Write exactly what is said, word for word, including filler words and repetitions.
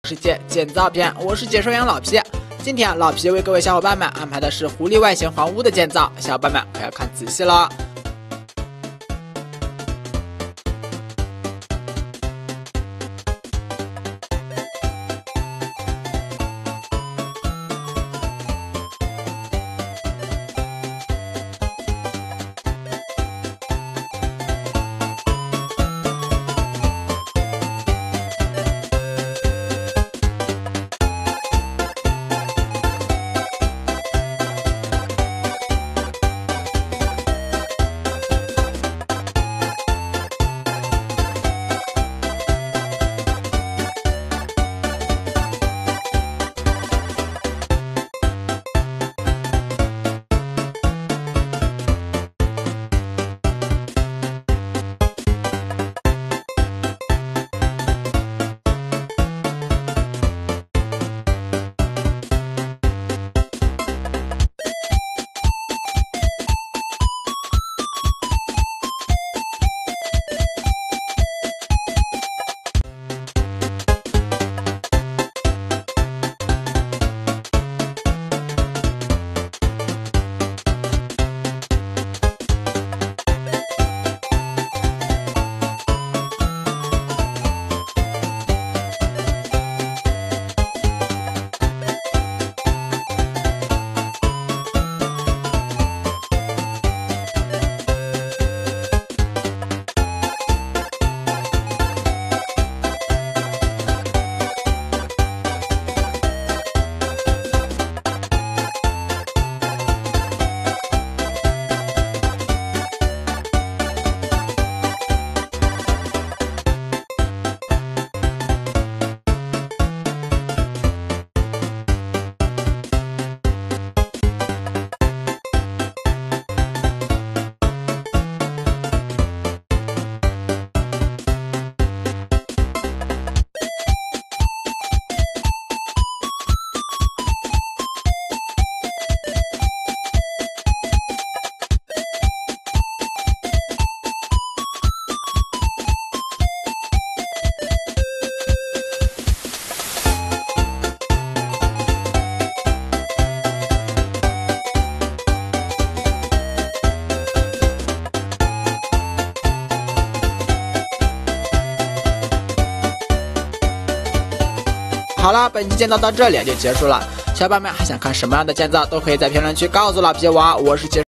世界建造篇，我是解说员老皮。今天老皮为各位小伙伴们安排的是狐狸外形房屋的建造，小伙伴们可要看仔细了。好了，本期建造到这里就结束了。小伙伴们还想看什么样的建造，都可以在评论区告诉老皮我。我是解